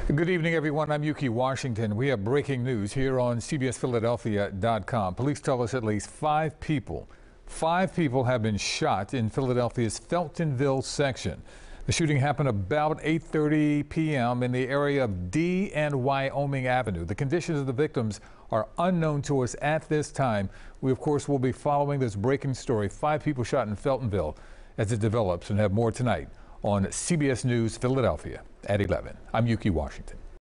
Good evening, everyone. I'm Yuki Washington. We have breaking news here on CBSPhiladelphia.com. Police tell us at least five people have been shot in Philadelphia's Feltonville section. The shooting happened about 8:30 p.m. in the area of D and Wyoming Avenue. The conditions of the victims are unknown to us at this time. We, of course, will be following this breaking story. 5 people shot in Feltonville as it develops, and have more tonight on CBS News Philadelphia at 11. I'm Yuki Washington.